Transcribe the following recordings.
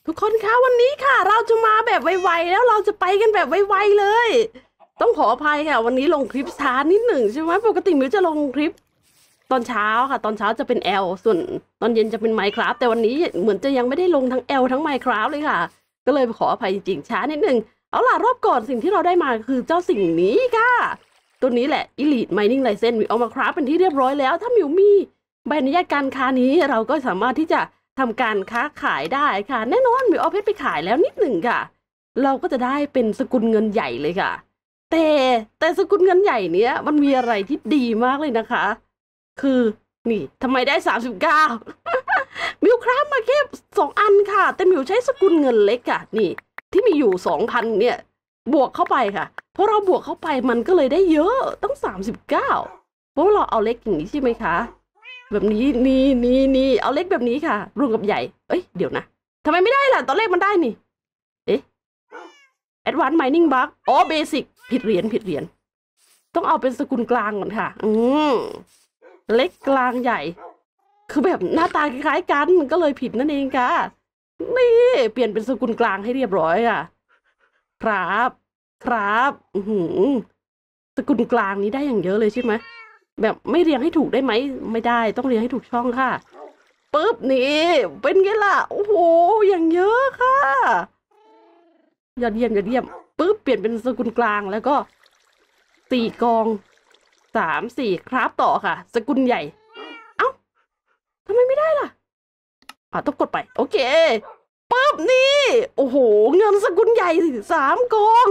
ทุกคนคะวันนี้ค่ะเราจะมาแบบไวๆแล้วเราจะไปกันแบบไวๆเลยต้องขออภัยค่ะวันนี้ลงคลิปช้านิดหนึ่งใช่ไหมปกติมิวจะลงคลิปตอนเช้าค่ะตอนเช้าจะเป็น L ส่วนตอนเย็นจะเป็น Minecraft แต่วันนี้เหมือนจะยังไม่ได้ลงทั้ง L ทั้ง Minecraft เลยค่ะก็เลยขออภัยจริงๆช้านิดหนึ่งเอาล่ะรอบก่อนสิ่งที่เราได้มาคือเจ้าสิ่งนี้ค่ะตัวนี้แหละ Elite Mining License มิวเอามาคราฟเป็นที่เรียบร้อยแล้วถ้ามิวมีใบอนุญาตการค้านี้เราก็สามารถที่จะทำการค้าขายได้ค่ะแน่นอนมิวเอาเพชรไปขายแล้วนิดหนึ่งค่ะเราก็จะได้เป็นสกุลเงินใหญ่เลยค่ะแต่สกุลเงินใหญ่เนี้ยมันมีอะไรที่ดีมากเลยนะคะคือนี่ทำไมได้39 มิวคราฟมาแค่2 อันค่ะแต่มิวใช้สกุลเงินเล็กค่ะนี่ที่มีอยู่2,000เนี่ยบวกเข้าไปค่ะเพราะเราบวกเข้าไปมันก็เลยได้เยอะต้อง39เพราะเราเอาเล็กอย่างนี้ใช่ไหมคะแบบนี้นี่เอาเล็กแบบนี้ค่ะรวมกับใหญ่เอ้ยเดี๋ยวนะทำไมไม่ได้ล่ะตอนแรกมันได้นี่เอ๊ะ Advanced Mining Bug อ๋อ Basic ผิดเหรียญต้องเอาเป็นสกุลกลางก่อนค่ะเล็กกลางใหญ่คือแบบหน้าตาคล้ายๆกันก็เลยผิดนั่นเองค่ะนี่เปลี่ยนเป็นสกุลกลางให้เรียบร้อยค่ะครับสกุลกลางนี้ได้อย่างเยอะเลยใช่ไหมแบบไม่เรียงให้ถูกได้ไหมไม่ได้ต้องเรียงให้ถูกช่องค่ะปึ๊บนี่เป็นไงล่ะโอ้โหอย่างเยอะค่ะยอดเยี่ยมปึ๊บเปลี่ยนเป็นสกุลกลางแล้วก็4 กอง3 4ครับต่อค่ะสกุลใหญ่เอ้าทำไมไม่ได้ล่ะต้องกดไปโอเคปึ๊บนี่โอ้โหเงินสกุลใหญ่3 กอง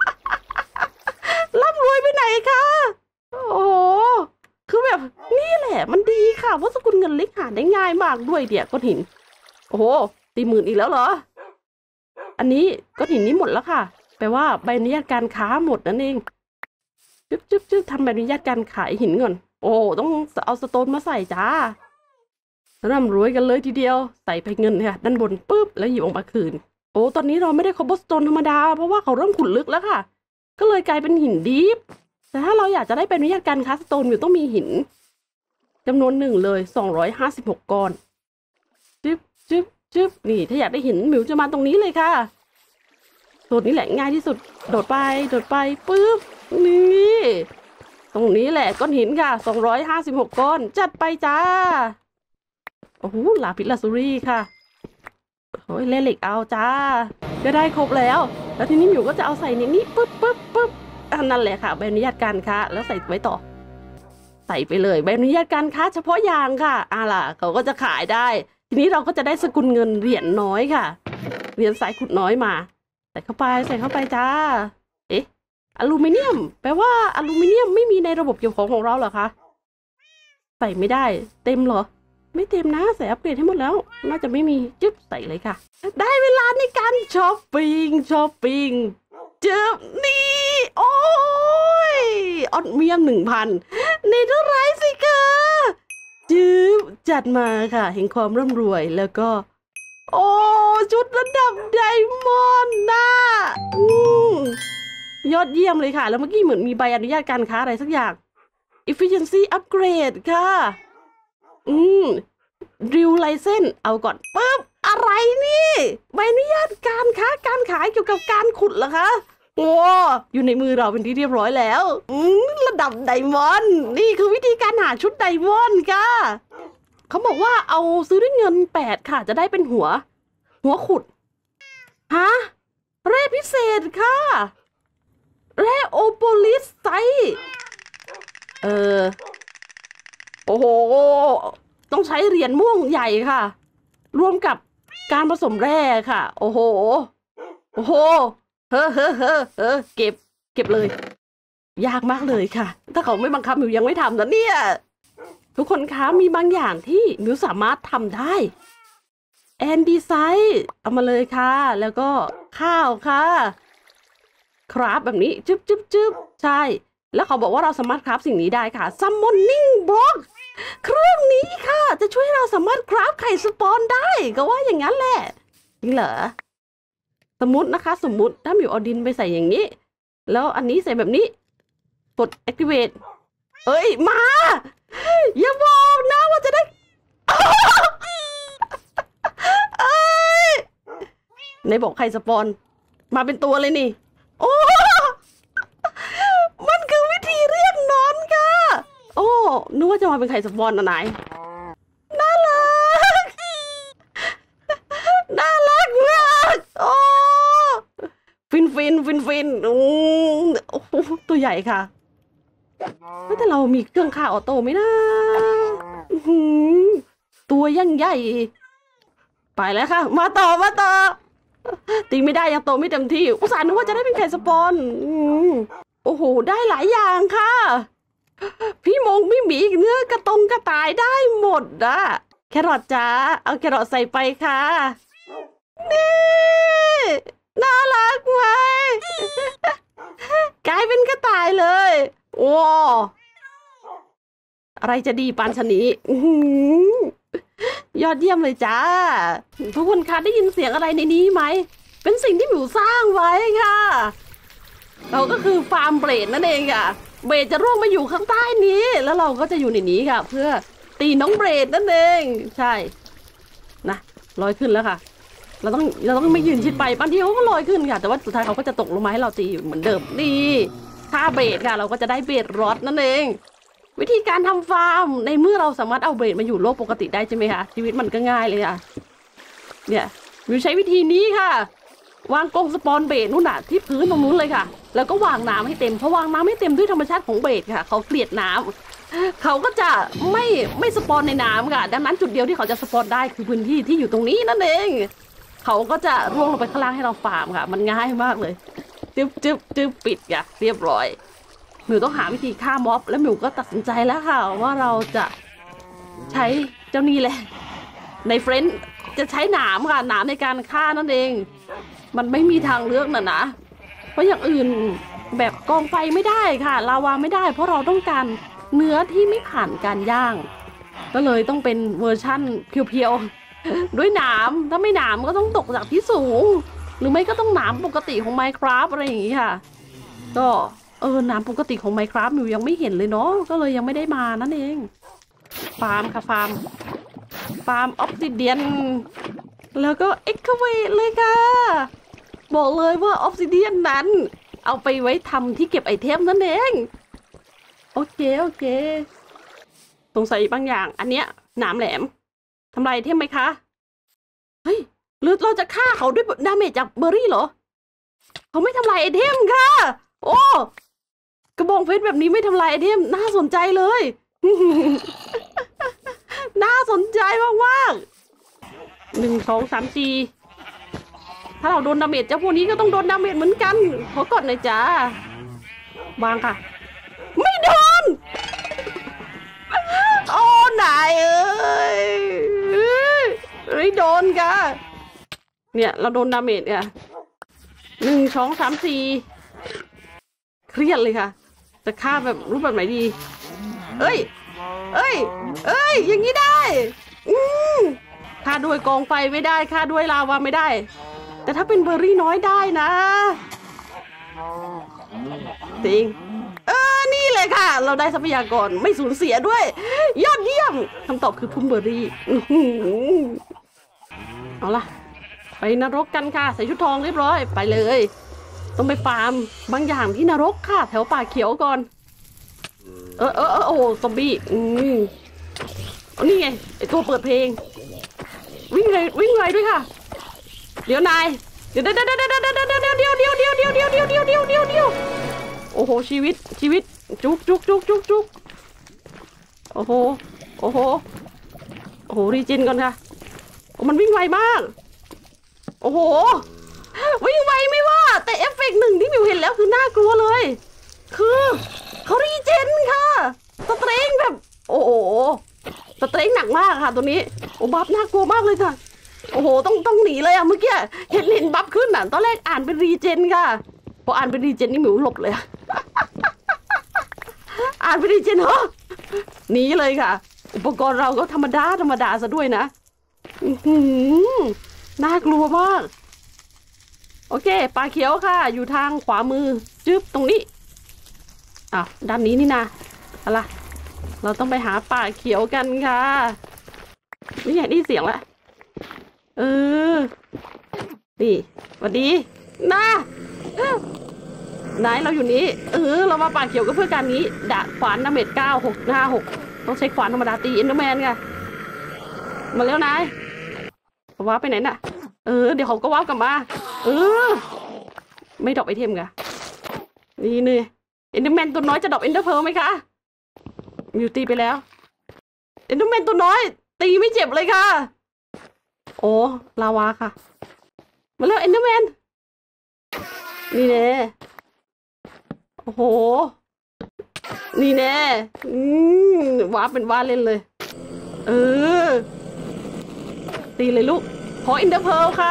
ร่ำรวยไปไหนคะโอ้โหคือแบบนี่แหละมันดีค่ะเพราะสกุลเงินเล็กหาได้ง่ายมากด้วยเดี๋ยวก้อนหินโอ้โห40,000อีกแล้วเหรออันนี้ก้อนหินนี้หมดแล้วค่ะแปลว่าใบอนุญาตการค้าหมดนั่นเองจึ๊บทำใบอนุญาตการขายหินก่อนโอ้ต้องเอาสโตนมาใส่จ้าร่ำรวยกันเลยทีเดียวใส่ไปเงินค่ะด้านบนปุ๊บแล้วหยิบออกมาคืนโอ้ตอนนี้เราไม่ได้คอบสโตนธรรมดาเพราะว่าเขาเริ่มขุดลึกแล้วค่ะก็เลยกลายเป็นหินดิฟแต่ถ้าเราอยากจะได้เป็นอนุญาตการค้าสโตนอยู่ต้องมีหินจำนวน1เลย256 ก้อนจึ๊บนี่ถ้าอยากได้หินมิวจะมาตรงนี้เลยค่ะตัวนี้แหละง่ายที่สุดโดดไปปุ๊บนี่ตรงนี้แหละก้อนหินค่ะ256 ก้อนจัดไปจ้าโอ้โหลาพิสลาซูรี่ค่ะโอ้ยเล่เหล็กเอาจ้าก็ได้ครบแล้วทีนี้มิวก็จะเอาใส่ในนี้ปึ๊บนั่นแหละค่ะใบอนุญาตการค้าแล้วใส่ไว้ต่อใส่ไปเลยใบอนุญาตการค้าเฉพาะอย่างค่ะล่ะเขาก็จะขายได้ทีนี้เราก็จะได้สกุลเงินเหรียญน้อยค่ะเหรียญสายขุดน้อยมาใส่เข้าไปจ้าเอ๊ะอลูมิเนียมแปลว่าอลูมิเนียมไม่มีในระบบเก็บของเราเหรอคะใส่ไม่ได้เต็มเหรอไม่เต็มนะใส่อัปเกรดให้หมดแล้วน่าจะไม่มีจึ๊บใส่เลยค่ะได้เวลาในการช้อปปิ้งจึ๊บนี่โอ้ยออดเมียม 1,000ในเท่าไรสิคะจึ๊บจัดมาค่ะเห็นความร่ำรวยแล้วก็โอ้ชุดระดับไดมอนด์นะยอดเยี่ยมเลยค่ะแล้วเมื่อกี้เหมือนมีใบอนุญาตการค้าอะไรสักอย่าง efficiency upgrade ค่ะdrill license เอาก่อนปึ๊บอะไรนี่ใบอนุญาตการค้าการขายเกี่ยวกับการขุดเหรอคะโอ้อยู่ในมือเราเป็นที่เรียบร้อยแล้วระดับไดมอนด์นี่คือวิธีการหาชุดไดมอนด์ค่ะเขาบอกว่าเอาซื้อด้วยเงิน8ค่ะจะได้เป็นหัวขุดฮะแร่พิเศษค่ะแร่โอโปลิสไซโอ้โหต้องใช้เหรียญม่วงใหญ่ค่ะรวมกับการผสมแร่ค่ะโอ้โหเก็บเลยยากมากเลยค่ะถ้าเขาไม่บังคับมิวยังไม่ทำนะเนี่ยทุกคนคะมีบางอย่างที่มิวสามารถทำได้แอนดีไซน์เอามาเลยค่ะแล้วก็ข้าวค่ะคราฟแบบนี้จึ๊บใช่แล้วเขาบอกว่าเราสามารถคราฟสิ่งนี้ได้ค่ะ Summoning Block เครื่องนี้ค่ะจะช่วยให้เราสามารถคราฟไข่สปอนได้ก็ว่าอย่างนั้นแหละจริงเหรอสมมติถ้ามิวเอาดินไปใส่อย่างนี้แล้วอันนี้ใส่แบบนี้กด activate เอ้ยมาอย่าบอกนะว่าจะได้ในบอกใครสปอนมาเป็นตัวเลยนี่โอ้มันคือวิธีเรียกนอนค่ะโอ้นึกว่าจะมาเป็นใครสปอนนะนายน่ารักน่ารักมากโอ้ฟินโอ้โหตัวใหญ่ค่ะแต่เรามีเครื่องฆ่าออโต้ไหมนะตัวยังใหญ่ไปแล้วค่ะมาต่อตีไม่ได้ยังโตไม่เต็มที่อุตส่าห์นึกว่าจะได้เป็นไข่สปอนโอ้โหได้หลายอย่างค่ะพี่หมีเนื้อกระต่ายได้หมดอะแครอทจ้าเอาแครอทใส่ไปค่ะนี่น่ารักไหมกลายเป็นกระต่ายเลยว้าวอะไรจะดีปานชะนียอดเยี่ยมเลยจ้าทุกคนคะได้ยินเสียงอะไรในนี้ไหมเป็นสิ่งที่หมิวสร้างไว้ค่ะเราก็คือฟาร์มเบรดนั่นเองค่ะเบรดจะร่วงมาอยู่ข้างใต้นี้แล้วเราก็จะอยู่ในนี้ค่ะเพื่อตีน้องเบรดนั่นเองใช่นะลอยขึ้นแล้วค่ะเราต้องไม่ยืนชิดไปบางทีเขาก็ลอยขึ้นค่ะแต่ว่าสุดท้ายเขาก็จะตกลงมาให้เราตีอยู่เหมือนเดิมนี่ถ้าเบรดค่ะเราก็จะได้เบรดรอดนั่นเองวิธีการทำฟาร์มในเมื่อเราสามารถเอาเบรดมาอยู่โลกปกติได้ใช่ไหมคะชีวิตมันก็ง่ายเลยค่ะเนี่ยวิวใช้วิธีนี้ค่ะวางกรงสปอนเบรดนู่นน่ะที่พื้นตรงนู้นเลยค่ะแล้วก็วางน้ำให้เต็มเพราะวางน้ำให้เต็มด้วยธรรมชาติของเบรดค่ะเขาเกลียดน้ำเขาก็จะไม่สปอนในน้ำค่ะดังนั้นจุดเดียวที่เขาจะสปอนได้คือพื้นที่ที่อยู่ตรงนี้นั่นเองเขาก็จะร่วงลงไปข้างล่างให้เราฟาร์มค่ะมันง่ายมากเลยจึ๊บปิดค่ะเรียบร้อยหมิวต้องหาวิธีฆ่าม็อบแล้วหมิวก็ตัดสินใจแล้วค่ะว่าเราจะใช้เจ้านี่แหละในเฟรนด์จะใช้หนามค่ะหนามในการฆ่านั่นเองมันไม่มีทางเลือกนะเพราะอย่างอื่นแบบกองไฟไม่ได้ค่ะลาวาไม่ได้เพราะเราต้องการเนื้อที่ไม่ผ่านการย่างก็เลยต้องเป็นเวอร์ชั่นเพียวๆด้วยหนามถ้าไม่หนามก็ต้องตกจากที่สูงหรือไม่ก็ต้องหนามปกติของ Minecraft อะไรอย่างนี้ค่ะก็น้ำปกติของ Minecraft มิวยังไม่เห็นเลยเนาะก็เลยยังไม่ได้มานั่นเองฟาร์มค่ะฟาร์มออฟซิเดียนแล้วก็เอ็กคาเวทเลยค่ะบอกเลยว่าออฟซิเดียนนั้นเอาไปไว้ทำที่เก็บไอเทมนั่นเองโอเคสงสัยบางอย่างอันเนี้ยหนามแหลมทำลายไอเทมไหมคะเฮ้ยหรือเราจะฆ่าเขาด้วยดาเมจจากเบอร์รี่เหรอเขาไม่ทำลายไอเทมค่ะโอ้กระบองเพชรแบบนี้ไม่ทำลายไอเทมน่าสนใจเลย น่าสนใจมากๆ1 2 3 4ถ้าเราโดนดาเมจเจ้าพวกนี้ก็ต้องโดนดาเมจเหมือนกันขอกดหน่อยจ้าวางค่ะไม่โดนโอ้นายไม่โดนค่ะเนี่ยเราโดนดาเมจค่ะ1 2 3 4เครียดเลยค่ะจะฆ่าแบบรูปแบบไหนดีเอ้ยอย่างนี้ได้ฆ่าด้วยกองไฟไม่ได้ฆ่าด้วยลาวาไม่ได้แต่ถ้าเป็นเบอร์รี่น้อยได้นะจริงนี่เลยค่ะเราได้ทรัพยากรไม่สูญเสียด้วยยอดเยี่ยมคำตอบคือพุ่มเบอร์รี่เอาล่ะไปนรกกันค่ะใส่ชุดทองเรียบร้อยไปเลยต้องไปฟาร์มบางอย่างที่นรกค่ะแถวป่าเขียวก่อนโอ้ซอมบี้นี่ไงไอตัวเปิดเพลงวิ่งเลยด้วยค่ะเดี๋ยวนายเดี๋ยวโอ้โหชีวิตจุกโอ้โหรีจินก่อนค่ะมันวิ่งไวมากโอ้โหวิ่งไวไม่ว่าแต่เอฟเฟกต์หนึ่งที่มิวเห็นแล้วคือน่ากลัวเลยคือเขารีเจนค่ะสเตรงแบบโอ้โหสเตรงหนักมากค่ะตัวนี้โอ้บัฟน่ากลัวมากเลยค่ะโอ้โหต้องหนีเลยอะเมื่อกี้เห็นบัฟขึ้นอะตอนแรกอ่านเป็นรีเจนค่ะพออ่านเป็นรีเจนนี่มิวหลบเลยอ่านเป็นรีเจนเหรอหนีเลยค่ะอุปกรณ์เราก็ธรรมดาซะด้วยนะน่ากลัวมากโอเคปลาเขียวค่ะอยู่ทางขวามือจึ๊บตรงนี้ด้านนี้นี่นะอะไรเราต้องไปหาป่าเขียวกันค่ะนี่ไงได้เสียงละนี่สวัสดีนะนายเราอยู่นี้เรามาป่าเขียวก็เพื่อการนี้ดาบขวานน้ำเม็ด9656ต้องใช้ขวานธรรมดาตีเอ็นเดอร์แมนไงมาแล้วนายว้าไปไหนน่ะเดี๋ยวเขาก็ว้ากลับมาไม่ดรอปไอเทมไงนี่เอ็นเดอร์แมนตัวน้อยจะดรอปเอ็นเดอร์เพลไหมคะมิวตีไปแล้วเอ็นเดอร์แมนตัวน้อยตีไม่เจ็บเลยค่ะโอ้ลาวาค่ะมาแล้วเอ็นเดอร์แมนนี่แน่โอ้โหนี่แน่ว้าเป็นว่าเล่นเลยตีเลยลูกขอเอ็นเดอร์เพลค่ะ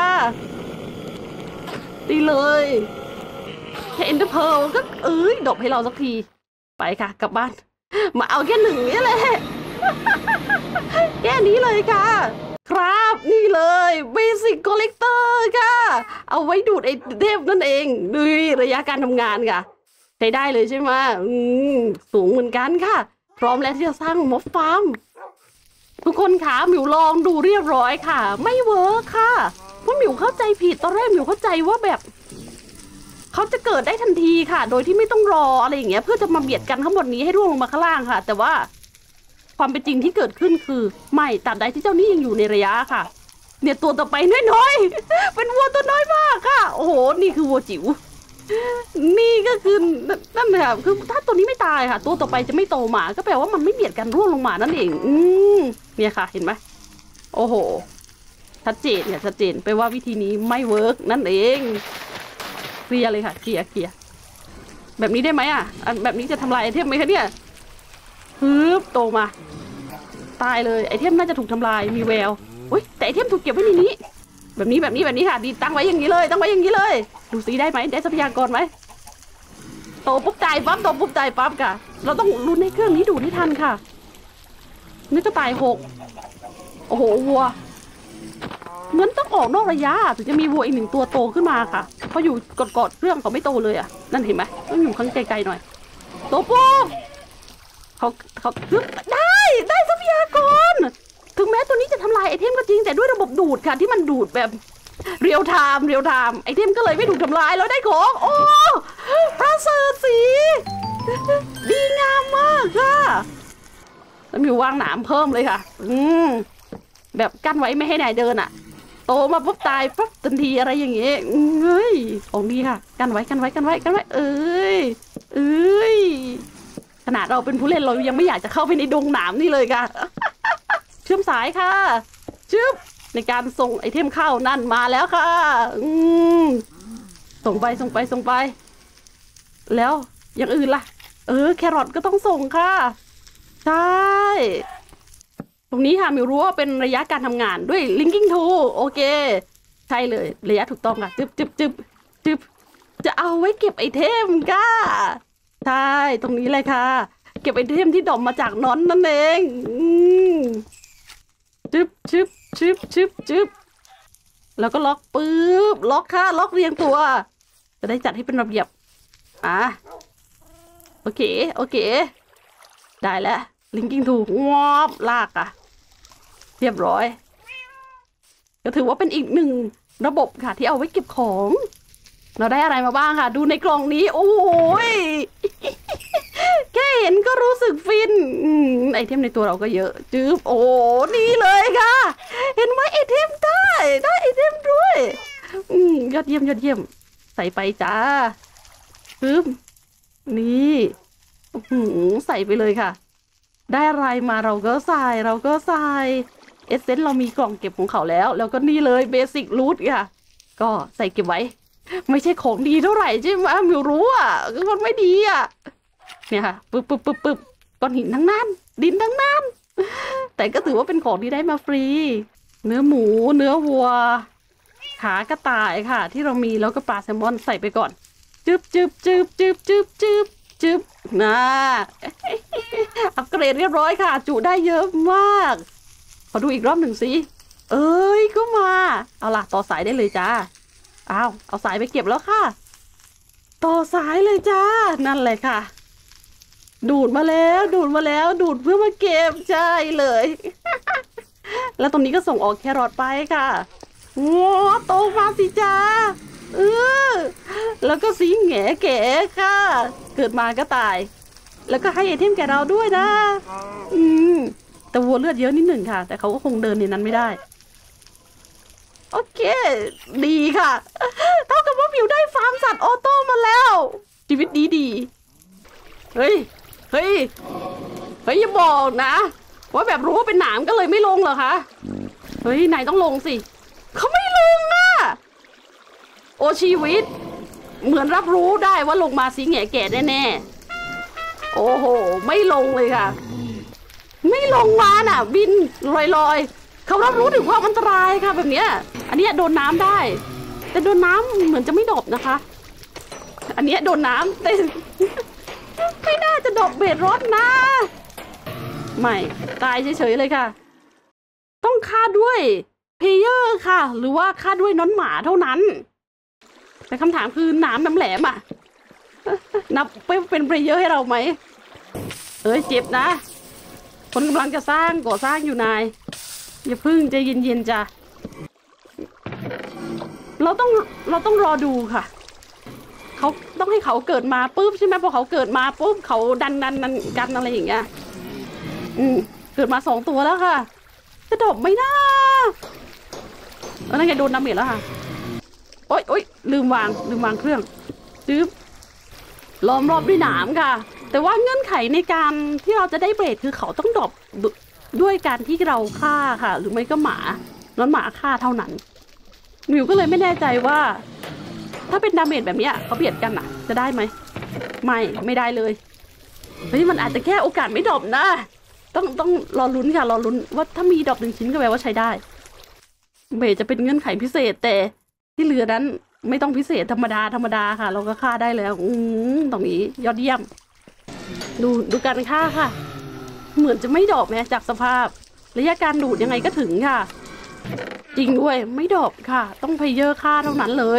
ตีเลยแค่เอ็นเดอร์เพลก็ดรอปให้เราสักทีไปค่ะกลับบ้านมาเอาแค่1นี่แหละแค่นี้เลยค่ะครับนี่เลยเบสิกคอลเลกเตอร์ค่ะเอาไว้ดูดไอเทมนั่นเองดูระยะการทำงานค่ะใช้ได้เลยใช่ไหมสูงเหมือนกันค่ะพร้อมแล้วที่จะสร้างม็อบฟาร์มทุกคนค่ะหมิวลองดูเรียบร้อยค่ะไม่เวิร์คค่ะเพราะหมิวเข้าใจผิดตอนแรกหมิวเข้าใจว่าแบบเขาจะเกิดได้ทันทีค่ะโดยที่ไม่ต้องรออะไรอย่างเงี้ยเพื่อจะมาเบียดกันข้างบนนี้ให้ร่วงลงมาข้างล่างค่ะแต่ว่าความเป็นจริงที่เกิดขึ้นคือไม่ตราบใดที่เจ้านี่ยังอยู่ในระยะค่ะเนี่ยตัวต่อไปน้อยๆเป็นวัวตัวน้อยมากค่ะโอ้โหนี่คือวัวจิ๋วนี่ก็คือนั่นเลยค่ะคือถ้าตัวนี้ไม่ตายค่ะตัวต่อไปจะไม่โตมาก็แปลว่ามันไม่เบียดกันร่วงลงมานั่นเองเนี่ยค่ะเห็นไหมโอ้โหชัดเจนเนี่ยชัดเจนไปว่าวิธีนี้ไม่เวิร์กนั่นเองเคลียร์เลยค่ะเคลียร์แบบนี้ได้ไหมแบบนี้จะทำลายไอเทมไหมคะเนี่ยโตมาตายเลยไอเทมน่าจะถูกทำลายมีแววอุ้ยแต่ไอเทมถูกเก็บไว้ในนี้แบบนี้ค่ะดีตั้งไว้อย่างนี้เลยดูซิได้ไหมได้ทรัพยากรไหมโตปุ๊บตายปั๊บค่ะเราต้องลุ้นให้เครื่องนี้ดูดให้ทันค่ะนี่ก็ตาย6โอ้โหวัวเหมือนต้องออกนอกระยะถึงจะมีวัวอีก1ตัวโตขึ้นมาค่ะเพราะอยู่กอดเครื่องเขาไม่โตเลยนั่นเห็นไหมต้องอยู่ข้างไกลๆหน่อยโตปุ๊บเขาได้ทรัพยากรถึงแม้ตัวนี้จะทำลายไอเทมก็จริงแต่ด้วยระบบดูดค่ะที่มันดูดแบบเรียลไทม์ไอเทมก็เลยไม่ถูกทำลายแล้วได้ของโอ้พระเสริฐสีดีงามมากค่ะแล้วมีวางหนามเพิ่มเลยค่ะแบบกั้นไว้ไม่ให้นายเดินโตมาปุ๊บตายปุ๊บทันทีอะไรอย่างเงี้ยเฮ้ยของดีค่ะกั้นไว้ขนาดเราเป็นผู้เล่นเรายังไม่อยากจะเข้าไปในดงหนามนี่เลยค่ะเชื่อมสายค่ะในการส่งไอเทมเข้านั่นมาแล้วค่ะส่งไปแล้วอย่างอื่นล่ะแครอทก็ต้องส่งค่ะใช่ตรงนี้ค่ะมิวรู้ว่าเป็นระยะการทำงานด้วย linking tool โอเคใช่เลยระยะถูกต้องค่ะจึ๊บจะเอาไว้เก็บไอเทมค่ะใช่ตรงนี้เลยค่ะเก็บไอเทมที่ดรอปมาจากนอนนั่นเองจึ๊บแล้วก็ล็อกล็อกค่ะล็อกเรียงตัวจะได้จัดให้เป็นระเบียบโอเคได้แล้ว linking tool งอบลากเรียบร้อยก็ถือว่าเป็นอีก1ระบบค่ะที่เอาไว้เก็บของเราได้อะไรมาบ้างค่ะดูในกล่องนี้โอ้ยแค่เห็นก็รู้สึกฟินไอเทมในตัวเราก็เยอะจึ๊บโอ้นี่เลยค่ะเห็นไหมไอเทมได้ไอเทมด้วยยอดเยี่ยมใส่ไปจ้าปึ๊บนี่ใส่ไปเลยค่ะได้อะไรมาเราก็ใส่เอเซนต์เรามีกล่องเก็บของเขาแล้วก็นี่เลยเบสิกรูทค่ะก็ใส่เก็บไว้ไม่ใช่ของดีเท่าไหร่ใช่ไหมมิวรู้มันไม่ดีเนี่ยค่ะปึ๊บก้อนหินทั้งนั้นดินทั้งนั้นแต่ก็ถือว่าเป็นของที่ได้มาฟรีเนื้อหมูเนื้อวัวขากระต่ายค่ะที่เรามีแล้วก็ปลาแซลมอนใส่ไปก่อนจึ๊บนะอัปเกรดเรียบร้อยค่ะจุได้เยอะมากขอดูอีกรอบหนึ่งสิก็มาเอาล่ะต่อสายได้เลยจ้าเอาสายไปเก็บแล้วค่ะต่อสายเลยจ้านั่นเลยค่ะดูดมาแล้วดูดเพื่อมาเก็บใช่เลยแล้วตรงนี้ก็ส่งออกแครอทไปค่ะโอ้โตมาสิจ้าเออแล้วก็สีแง่แก่ค่ะ เกิดมาก็ตาย แล้วก็ให้ไอเทมแก่เราด้วยนะแต่วัวเลือดเยอะนิดหนึ่งค่ะ แต่เขาก็คงเดินในนั้นไม่ได้โอเคดีค่ะเท่ากับว่ามิวได้ฟาร์มสัตว์ออโต้มาแล้วชีวิตดีเฮ้ยอย่าบอกนะว่าแบบรู้ว่าเป็นหนามก็เลยไม่ลงเหรอคะเฮ้ยนายต้องลงสิเขาไม่ลงอ่ะโอชีวิตเหมือนรับรู้ได้ว่าลงมาสีแง่แก่แน่ๆโอ้โหไม่ลงเลยค่ะไม่ลงมาน่ะบินลอยเขารับรู้ถึงความอันตรายค่ะแบบเนี้ยอันนี้โดนน้ำได้แต่โดนน้ำเหมือนจะไม่ดบนะคะอันนี้โดนน้ำแต่ไม่น่าจะดบเบ็ดรถนะไม่ตายเฉยๆเลยค่ะต้องฆ่าด้วยเพลเยอร์ค่ะหรือว่าฆ่าด้วยน้องหมาเท่านั้นแต่คำถามคือน้ำแหลมอ่ะนับเป็นเพลเยอร์ให้เราไหมเจ็บนะคนกำลังจะก่อสร้างอยู่นายอย่าพึ่งใจเย็นๆจ้ะเราต้องรอดูค่ะเขาต้องให้เขาเกิดมาปุ๊บใช่ไหมพอเขาเกิดมาปุ๊บเขาดันกันอะไรอย่างเงี้ยเกิดมา2 ตัวแล้วค่ะจะดบไม่ได้นั่นไงโดนดาเมจแล้วค่ะโอ๊ยลืมวางเครื่องซื้อล้อมรอบด้วยหนามค่ะแต่ว่าเงื่อนไขในการที่เราจะได้เบรดคือเขาต้องดบด้วยการที่เราฆ่าค่ะหรือไม่ก็หมาฆ่าเท่านั้นมิวก็เลยไม่แน่ใจว่าถ้าเป็นดาเมจแบบนี้เขาเบียดกันอะจะได้ไหมไม่ได้เลยเฮ้ยมันอาจจะแค่โอกาสไม่ดรอปนะต้องรอลุ้นค่ะรอลุ้นว่าถ้ามีดรอป1 ชิ้นก็แปลว่าใช้ได้เบสจะเป็นเงื่อนไขพิเศษแต่ที่เหลือนั้นไม่ต้องพิเศษธรรมดาค่ะเราก็ฆ่าได้แล้วตรงนี้ยอดเยี่ยมดูการฆ่าค่ะเหมือนจะไม่ดรอปแม้จากสภาพระยะการดูดยังไงก็ถึงค่ะจริงด้วยไม่ดรอปค่ะต้องเพลเยอร์ฆ่าเท่านั้นเลย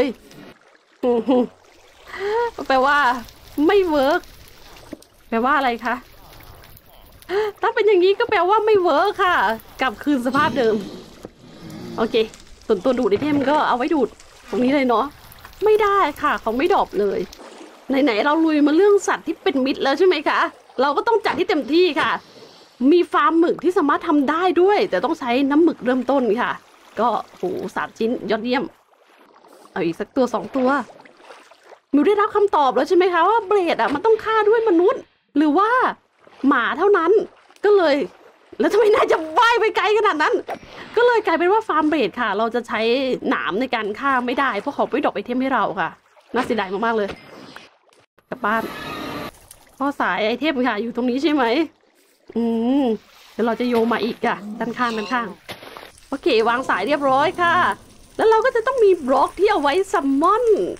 แปลว่าไม่เวิร์กแปลว่าอะไรคะถ้าเป็นอย่างนี้ก็แปลว่าไม่เวิร์กค่ะกลับคืนสภาพเดิมโอเคส่วนตัวดูดไอเทมก็เอาไว้ดูดตรงนี้เลยเนาะไม่ได้ค่ะเขาไม่ดรอปเลยไหนเราลุยมาเรื่องสัตว์ที่เป็นมิตรแล้วใช่ไหมคะเราก็ต้องจัดที่เต็มที่ค่ะมีฟาร์มหมึกที่สามารถทำได้ด้วยแต่ต้องใช้น้ำหมึกเริ่มต้นค่ะก็3 ชิ้นยอดเยี่ยมเอาอีกสักตัว2 ตัวมิวได้รับคำตอบแล้วใช่ไหมคะว่าเบรดมันต้องฆ่าด้วยมนุษย์หรือว่าหมาเท่านั้นก็เลยแล้วทำไมน่าจะว่ายไปไกลขนาดนั้นก็เลยกลายเป็นว่าฟาร์มเบรดค่ะเราจะใช้หนามในการฆ่าไม่ได้เพราะเขาไม่ดรอปไอเทมให้เราค่ะน่าเสียดายมากๆเลยกลับบ้านข้อสายไอเทมค่ะอยู่ตรงนี้ใช่ไหมเดี๋ยวเราจะโยนมาอีกค่ะด้านข้างโอเควางสายเรียบร้อยค่ะแล้วเราก็จะต้องมีบล็อกที่เอาไว้ซัมมอน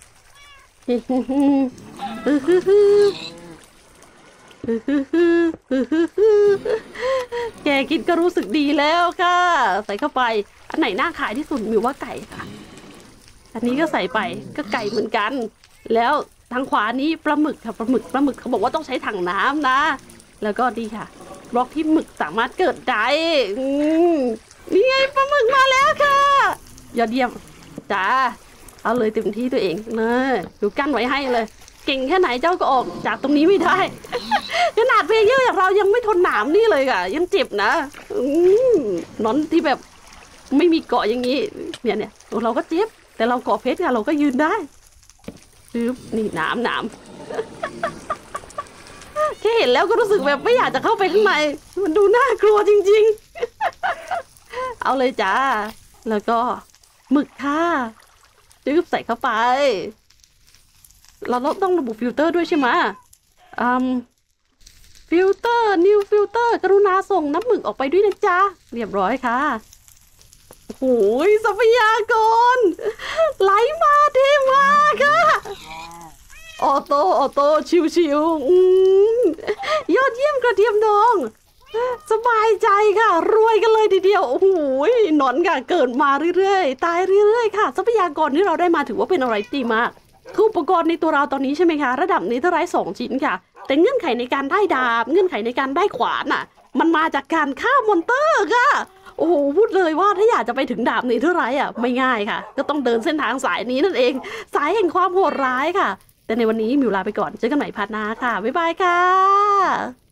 แกกินก็รู้สึกดีแล้วค่ะใส่เข้าไปอันไหนน่าขายที่สุดมิวว่าไก่ค่ะอันนี้ก็ใส่ไปก็ไก่เหมือนกันแล้วทางขวานี้ปลาหมึกค่ะปลาหมึกเขาบอกว่าต้องใช้ถังน้ำนะแล้วก็ดีค่ะบล็อกที่หมึกสามารถเกิดได้นี่ไงปลาหมึกมาแล้วค่ะยอดเยี่ยมจ้าเอาเลยเต็มที่ตัวเองเนอะดูกั้นไว้ให้เลยเก่งแค่ไหนเจ้าก็ออกจากตรงนี้ไม่ได้ขนาดเพลเยอร์อย่างเรายังไม่ทนหนามนี่เลยค่ะยังเจ็บนะนอนที่แบบไม่มีเกาะอย่างนี้เนี่ยเราก็เจ็บแต่เราเกาะเพชรค่ะเราก็ยืนได้นี่หนามแค่เห็นแล้วก็รู้สึกแบบไม่อยากจะเข้าไปข้างในมันดูน่ากลัวจริงๆเอาเลยจ้าแล้วก็หมึกค่ะใส่เข้าไปเราต้องระบุฟิลเตอร์ด้วยใช่ไหมฟิลเตอร์นิวฟิลเตอร์กรุณาส่งน้ำหมึกออกไปด้วยนะจ๊ะเรียบร้อยค่ะโอ้ยทรัพยากรไหลมาเทมาค่ะออโต้ชิวๆยอดเยี่ยมกระเทียมดองสบายใจค่ะรวยกันเลยทีเดียวโอ้โหหนอนค่ะเกิดมาเรื่อยๆตายเรื่อยๆค่ะทรัพยากรที่เราได้มาถือว่าเป็นอะไรดีมากคืออุปกรณ์ในตัวเราตอนนี้ใช่ไหมคะระดับเนเธอไรท์2 ชิ้นค่ะแต่เงื่อนไขในการได้ดาบเงื่อนไขในการได้ขวานมันมาจากการฆ่ามอนเตอร์ค่ะโอ้โหพูดเลยว่าถ้าอยากจะไปถึงดาบเนเธอร์ไรท์อ่ะไม่ง่ายค่ะก็ต้องเดินเส้นทางสายนี้นั่นเองสายแห่งความโหดร้ายค่ะแต่ในวันนี้มิวลาไปก่อนเจอกันใหม่พาร์ทหน้าค่ะบ๊ายบายค่ะ